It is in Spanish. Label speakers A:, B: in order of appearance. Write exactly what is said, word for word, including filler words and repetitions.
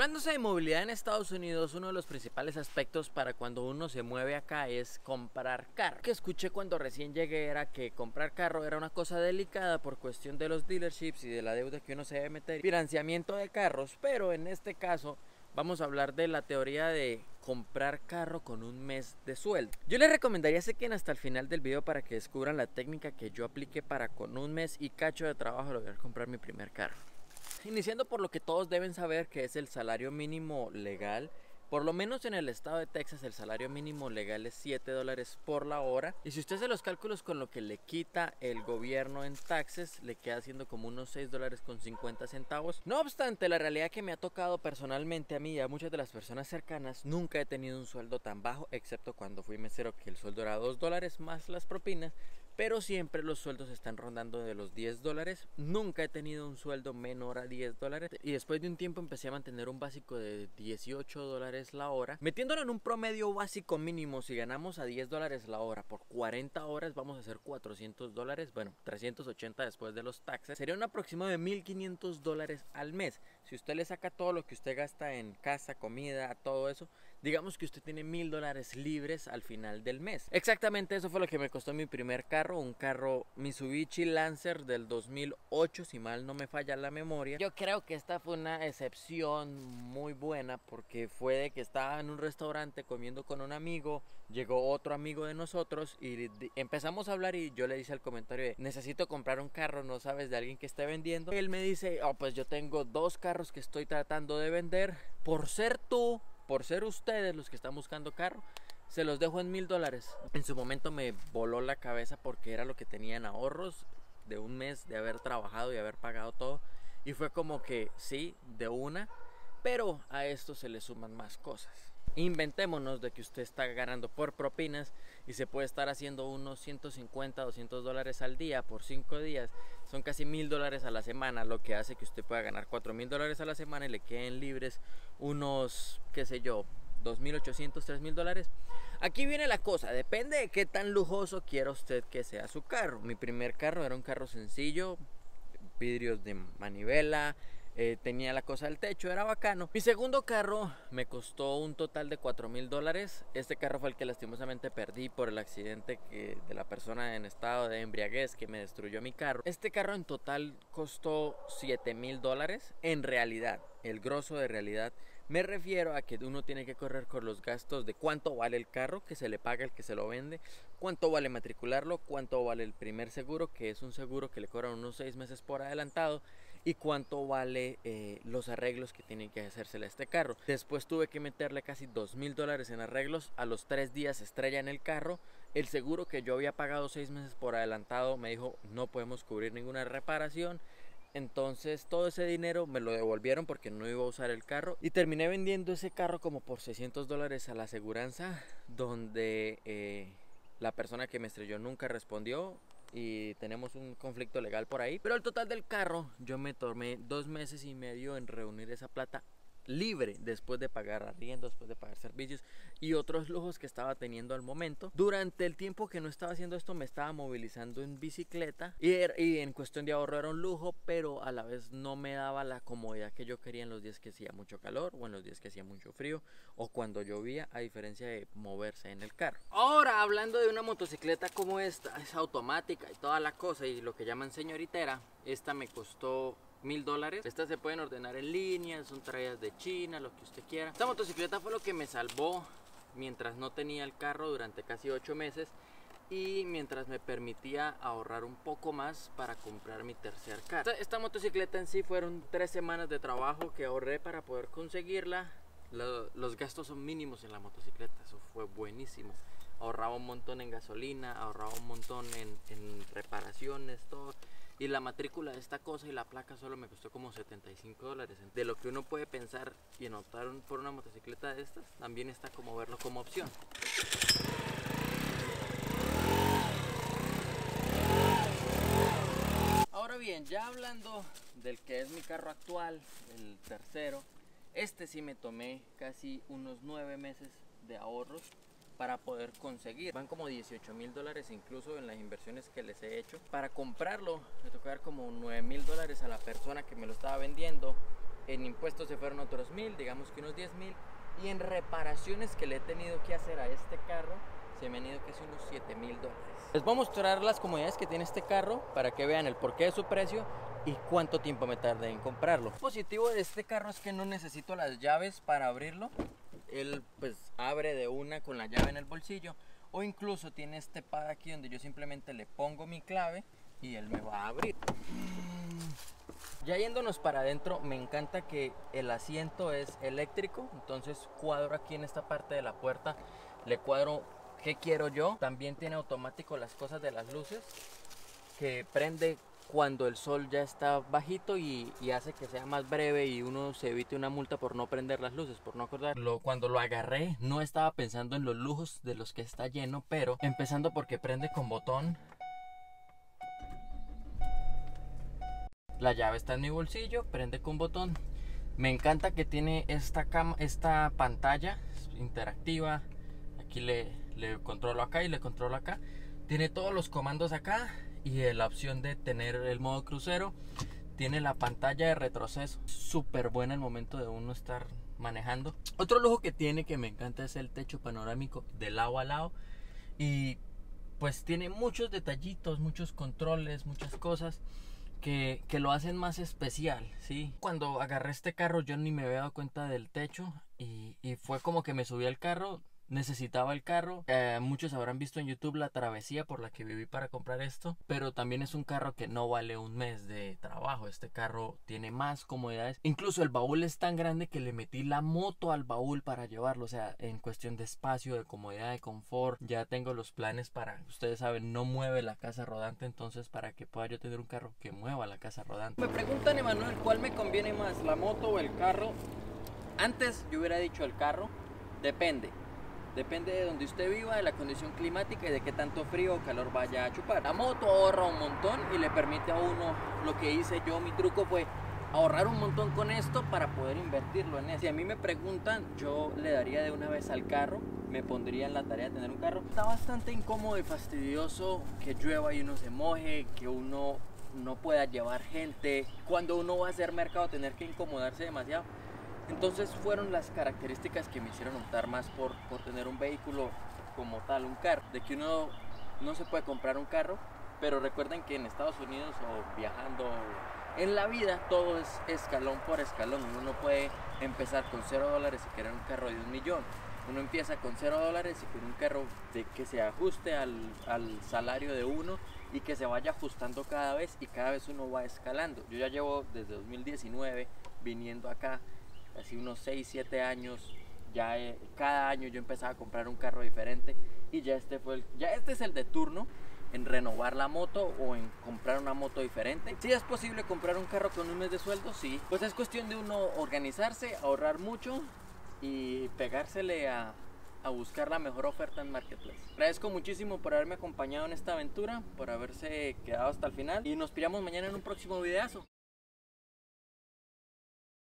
A: Hablándose de movilidad en Estados Unidos, uno de los principales aspectos para cuando uno se mueve acá es comprar carro. Lo que escuché cuando recién llegué era que comprar carro era una cosa delicada por cuestión de los dealerships y de la deuda que uno se debe meter, financiamiento de carros, pero en este caso vamos a hablar de la teoría de comprar carro con un mes de sueldo. Yo les recomendaría que se queden hasta el final del video para que descubran la técnica que yo apliqué para con un mes y cacho de trabajo lograr comprar mi primer carro. Iniciando por lo que todos deben saber, que es el salario mínimo legal. Por lo menos en el estado de Texas el salario mínimo legal es siete dólares por la hora. Y si usted hace los cálculos con lo que le quita el gobierno en taxes, le queda haciendo como unos seis dólares con cincuenta centavos. No obstante, la realidad que me ha tocado personalmente a mí y a muchas de las personas cercanas, nunca he tenido un sueldo tan bajo, excepto cuando fui mesero, que el sueldo era dos dólares más las propinas. Pero siempre los sueldos están rondando de los diez dólares. Nunca he tenido un sueldo menor a diez dólares. Y después de un tiempo empecé a mantener un básico de dieciocho dólares la hora. Metiéndolo en un promedio básico mínimo, si ganamos a diez dólares la hora por cuarenta horas, vamos a hacer cuatrocientos dólares. Bueno, trescientos ochenta después de los taxes. Sería un aproximado de mil quinientos dólares al mes. Si usted le saca todo lo que usted gasta en casa, comida, todo eso, digamos que usted tiene mil dólares libres al final del mes. Exactamente eso fue lo que me costó mi primer carro. Un carro Mitsubishi Lancer del dos mil ocho, si mal no me falla la memoria. Yo creo que esta fue una excepción muy buena, porque fue de que estaba en un restaurante comiendo con un amigo, llegó otro amigo de nosotros y empezamos a hablar y yo le hice el comentario de: necesito comprar un carro, ¿no sabes de alguien que esté vendiendo? Él me dice: oh, pues yo tengo dos carros que estoy tratando de vender. Por ser tú, por ser ustedes los que están buscando carro, se los dejo en mil dólares. En su momento me voló la cabeza porque era lo que tenía en ahorros de un mes de haber trabajado y haber pagado todo. Y fue como que sí, de una, pero a esto se le suman más cosas. Inventémonos de que usted está ganando por propinas y se puede estar haciendo unos ciento cincuenta, doscientos dólares al día por cinco días. Son casi mil dólares a la semana, lo que hace que usted pueda ganar cuatro mil dólares a la semana y le queden libres unos, qué sé yo, dos mil ochocientos, tres mil dólares. Aquí viene la cosa, depende de qué tan lujoso quiera usted que sea su carro. Mi primer carro era un carro sencillo, vidrios de manivela, eh, tenía la cosa del techo, era bacano. Mi segundo carro me costó un total de cuatro mil dólares. Este carro fue el que lastimosamente perdí por el accidente que, de la persona en estado de embriaguez que me destruyó mi carro. Este carro en total costó siete mil dólares. En realidad, el grosso de realidad, me refiero a que uno tiene que correr con los gastos de cuánto vale el carro que se le paga el que se lo vende, cuánto vale matricularlo, cuánto vale el primer seguro, que es un seguro que le cobran unos seis meses por adelantado, y cuánto vale eh, los arreglos que tienen que hacérsele a este carro. Después tuve que meterle casi dos mil dólares en arreglos. A los tres días se estrella en el carro. El seguro que yo había pagado seis meses por adelantado me dijo: no podemos cubrir ninguna reparación. Entonces todo ese dinero me lo devolvieron porque no iba a usar el carro, y terminé vendiendo ese carro como por seiscientos dólares a la aseguranza, donde eh, la persona que me estrelló nunca respondió y tenemos un conflicto legal por ahí. Pero el total del carro, yo me tomé dos meses y medio en reunir esa plata libre, después de pagar arriendo, después de pagar servicios y otros lujos que estaba teniendo al momento. Durante el tiempo que no estaba haciendo esto, me estaba movilizando en bicicleta, y, er, y en cuestión de ahorro era un lujo, pero a la vez no me daba la comodidad que yo quería en los días que hacía mucho calor o en los días que hacía mucho frío o cuando llovía, a diferencia de moverse en el carro. Ahora, hablando de una motocicleta como esta, es automática y toda la cosa, y lo que llaman señoritera, esta me costó mil dólares. Estas se pueden ordenar en línea, son traídas de China, lo que usted quiera. Esta motocicleta fue lo que me salvó mientras no tenía el carro durante casi ocho meses, y mientras me permitía ahorrar un poco más para comprar mi tercer carro. Esta, esta motocicleta en sí fueron tres semanas de trabajo que ahorré para poder conseguirla. Lo, los gastos son mínimos en la motocicleta, eso fue buenísimo. Ahorraba un montón en gasolina, ahorraba un montón en, en reparaciones, todo. Y la matrícula de esta cosa y la placa solo me costó como setenta y cinco dólares. De lo que uno puede pensar y anotar por una motocicleta de estas, también está como verlo como opción. Ahora bien, ya hablando del que es mi carro actual, el tercero, este sí me tomé casi unos nueve meses de ahorros para poder conseguir. Van como dieciocho mil dólares incluso en las inversiones que les he hecho. Para comprarlo me tocó dar como nueve mil dólares a la persona que me lo estaba vendiendo. en impuestos se fueron otros mil, digamos que unos diez mil, y en reparaciones que le he tenido que hacer a este carro se me han ido casi unos siete mil dólares. Les voy a mostrar las comodidades que tiene este carro para que vean el porqué de su precio y cuánto tiempo me tardé en comprarlo. Lo positivo de este carro es que no necesito las llaves para abrirlo. Él pues abre de una con la llave en el bolsillo, o incluso tiene este pad aquí donde yo simplemente le pongo mi clave y él me va a abrir. Ya yéndonos para adentro, me encanta que el asiento es eléctrico, entonces cuadro aquí en esta parte de la puerta, le cuadro qué quiero yo. También tiene automático las cosas de las luces, que prende cuando el sol ya está bajito y, y hace que sea más breve y uno se evite una multa por no prender las luces, por no acordarlo. Cuando lo agarré no estaba pensando en los lujos de los que está lleno, pero empezando porque prende con botón. La llave está en mi bolsillo, prende con botón. Me encanta que tiene esta, cama, esta pantalla interactiva. Aquí le, le controlo acá y le controlo acá. Tiene todos los comandos acá y la opción de tener el modo crucero. Tiene la pantalla de retroceso, súper buena el momento de uno estar manejando. Otro lujo que tiene que me encanta es el techo panorámico de lado a lado. Y pues tiene muchos detallitos, muchos controles, muchas cosas Que, que lo hacen más especial, ¿sí? Cuando agarré este carro yo ni me había dado cuenta del techo y, y fue como que me subí al carro, necesitaba el carro. Eh, muchos habrán visto en YouTube la travesía por la que viví para comprar esto, pero también es un carro que no vale un mes de trabajo. Este carro tiene más comodidades, incluso el baúl es tan grande que le metí la moto al baúl para llevarlo. O sea, en cuestión de espacio, de comodidad, de confort, ya tengo los planes para, ustedes saben, no mueve la casa rodante, entonces para que pueda yo tener un carro que mueva la casa rodante. Me preguntan, Emanuel, ¿cuál me conviene más, la moto o el carro? Antes yo hubiera dicho el carro. Depende Depende de donde usted viva, de la condición climática y de qué tanto frío o calor vaya a chupar. La moto ahorra un montón y le permite a uno, lo que hice yo, mi truco fue ahorrar un montón con esto para poder invertirlo en eso. Si a mí me preguntan, yo le daría de una vez al carro, me pondría en la tarea de tener un carro. Está bastante incómodo y fastidioso que llueva y uno se moje, que uno no pueda llevar gente, cuando uno va a hacer mercado tener que incomodarse demasiado. Entonces fueron las características que me hicieron optar más por, por tener un vehículo como tal, un carro. De que uno no se puede comprar un carro, pero recuerden que en Estados Unidos o viajando en la vida todo es escalón por escalón. Uno no puede empezar con cero dólares y querer un carro de un millón. Uno empieza con cero dólares y con un carro de que se ajuste al, al salario de uno y que se vaya ajustando cada vez, y cada vez uno va escalando. Yo ya llevo desde dos mil diecinueve viniendo acá, así unos seis, siete años. Ya eh, cada año yo empezaba a comprar un carro diferente y ya este fue el, ya este es el de turno en renovar la moto o en comprar una moto diferente. Si es posible comprar un carro con un mes de sueldo, sí. Pues es cuestión de uno organizarse, ahorrar mucho y pegársele a, a buscar la mejor oferta en Marketplace. Agradezco muchísimo por haberme acompañado en esta aventura, por haberse quedado hasta el final y nos pillamos mañana en un próximo videazo.